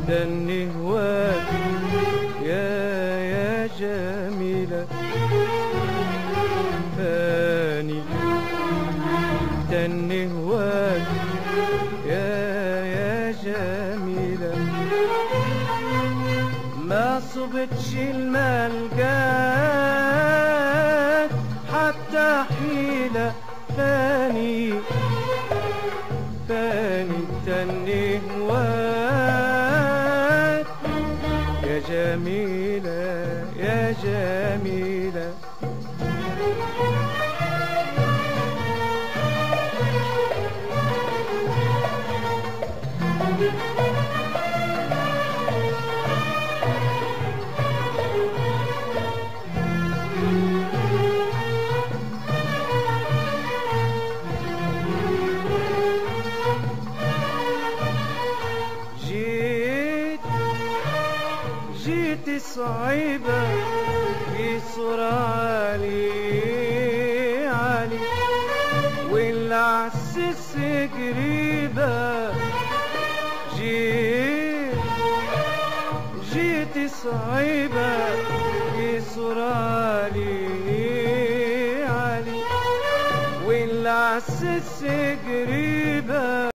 تاني هواك يا جميلة، تاني هواك يا جميلة. ما صبتش الملقاك حتى حيلة، تاني تاني هواك يا جميلة يا جميلة. جيت صعيبة في صورة عالي والعسس قريبة. جيت صعيبة في صورة عالي والعسس قريبة.